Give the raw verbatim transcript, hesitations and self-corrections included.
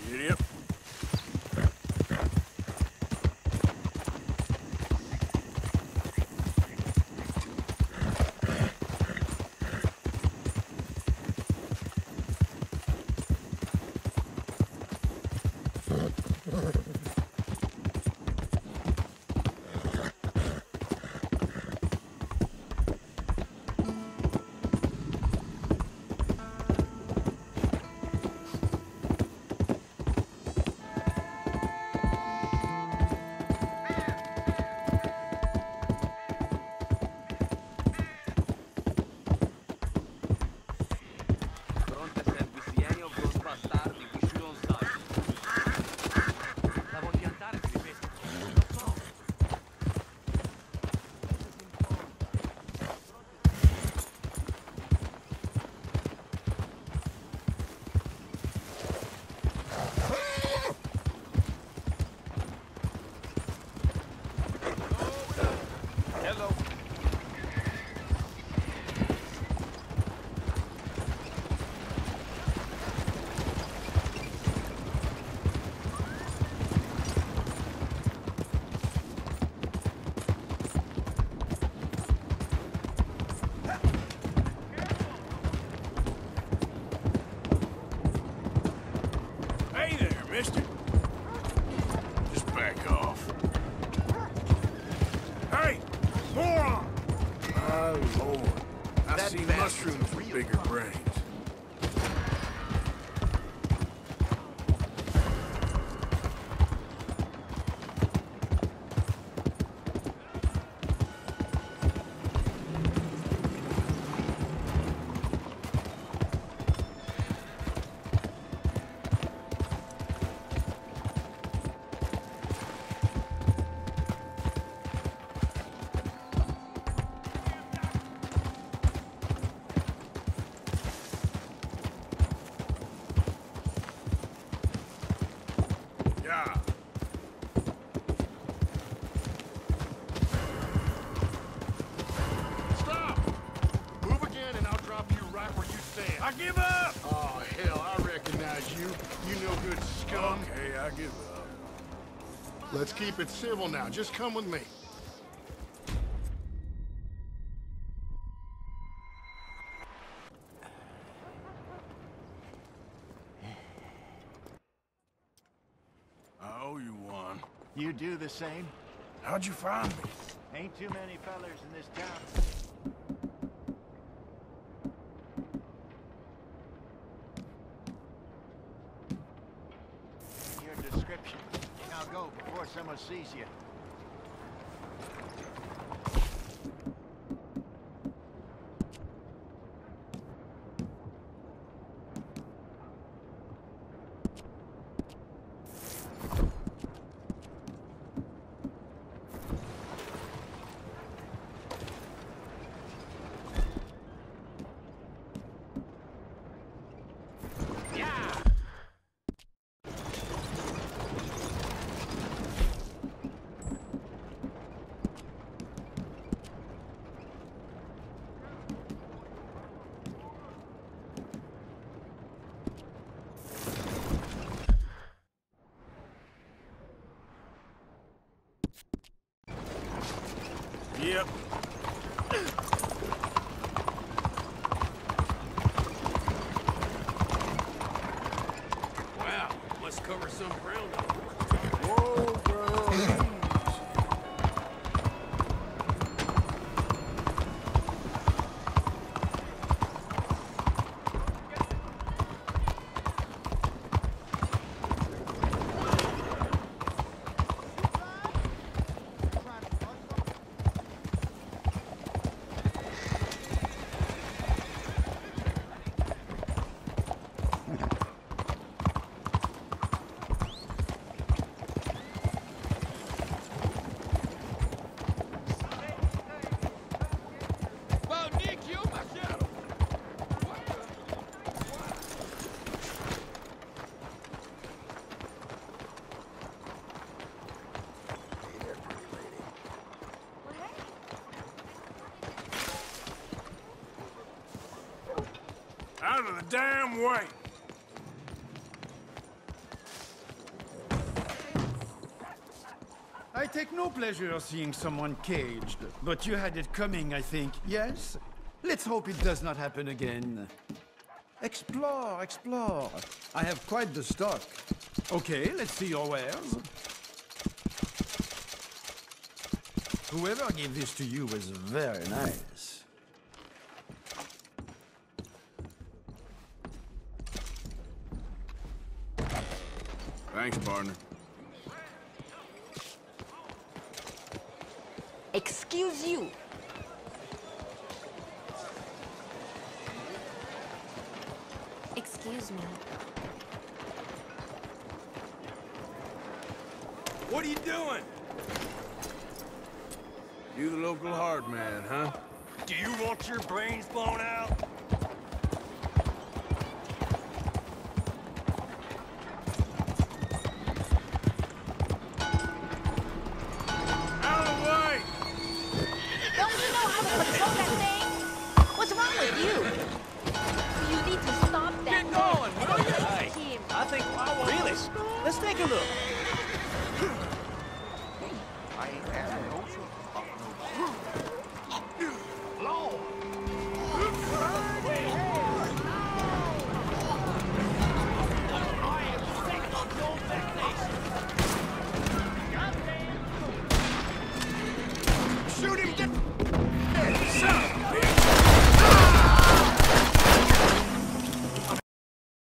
Idiot. Mister. Just back off. Hey! Moron! My lord. I That see bastard's mushrooms with bigger brains. Yeah. Stop! Move again and I'll drop you right where you stand. I give up! Oh, hell, I recognize you. You no good scum. Okay, I give up. Let's keep it civil now. Just come with me. I owe you one. You do the same? How'd you find me? Ain't too many fellers in this town. Your description. Now go before someone sees you. Yep. Wow, must cover some ground. Whoa, bro. Out of the damn way! I take no pleasure seeing someone caged, but you had it coming, I think, yes? Let's hope it does not happen again. Explore, explore. I have quite the stock. Okay, let's see your wares. Whoever gave this to you was very nice. Thanks, partner. Excuse you. Excuse me. What are you doing? You the local hard man, huh? Do you want your brains blown out? Out of the way! Don't you know how to control that thing? What's wrong with you?